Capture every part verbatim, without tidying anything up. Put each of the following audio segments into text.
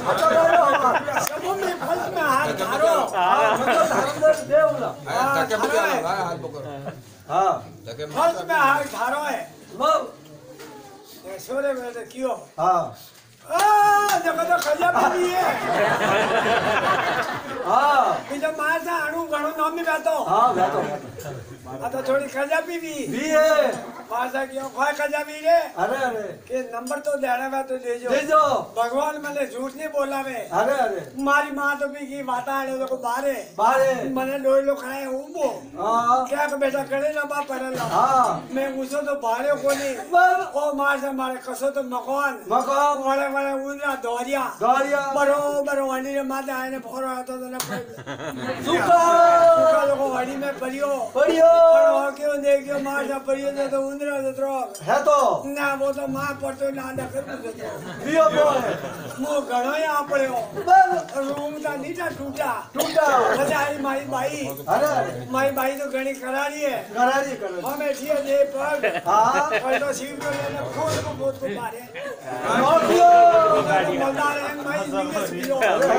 सब में फर्स्ट में हाथ धारो धक्के में क्या लगा हाथ पकड़ हां फर्स्ट में हाथ धारो है वो ये सोरे में तो क्यों हां आ देखो तो खजा भी है हां बीजो मासा अणु घणो नामी बैठो हां बैठो आ तो थोड़ी खजा भी भी भी है मासा क्यों खोए खजा भी रे अरे अरे के नंबर तो देना है तो दे जो दे जो भगवान मैंने झूठ नहीं बोला वे अरे अरे मारी मां तो भी की बाता है तो को बारे बारे मैंने लोई लो खाए उबो हां क्या के बेटा करे ना बा पड़ला हां मैं घुसो तो बारे को नहीं ओ मार से मारे कसो तो मकान मकान वाले वाले उनरा दोरिया दोरिया बरोबर वाणी रे माते आने फोरो तो ना सुका सुका लोगो वाणी में परियो परियो और क्यों देखियो मार से परियो तो उनरा तो है तो ना वो तो मां पड़तो ना कर पूछो दियो तो है मो घणो यहाँ पड़यो रूम ता नीचा टूटा टूटा बजाई माई बाई अरे माई बाई तो घणी करारी है करारी करारी हमें ठीक है दे पर हां पर तो सीव को लेना खोल को बहुत को मारे नोटियो मलदार है माई निकल पियो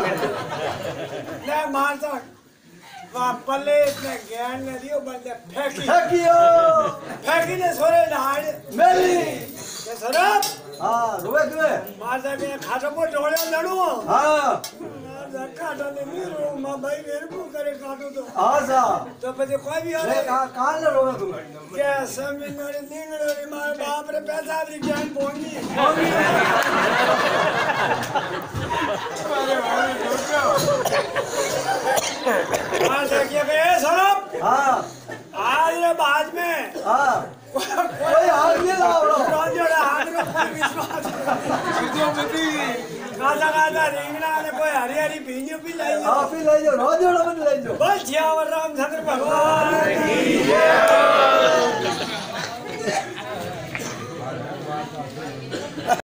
ले मार तो वहाँ पल्ले इतने ज्ञान ने दियो बंदे फेंकी फेंकियो फेंकी ने सोरे ढाल मेरी के सरब हां रोवे दुए मार जा के खाटो को ढोले लड़ू हां काटो ने मीरो मां भाई मेरे को करे काटो तो आजा तो पते कोई भी ले हो का कान ले रोवे तू क्या समय मेरे निंगड़ो रे मार बाप रे पैसा भी ज्ञान पोंगी मार जा के बे सरब हां आज रे बाद में हां कोई हाथ नहीं लाओ रोजोड़ा हाथ में कोई विश्वास जो मिट्टी काजा काजा रेंगना ने कोई हरी हरी भीनियो भी लाई हां भी ले जाओ रोजोड़ा मत ले जाओ बस जियावर रामचंद्र भगवान की जय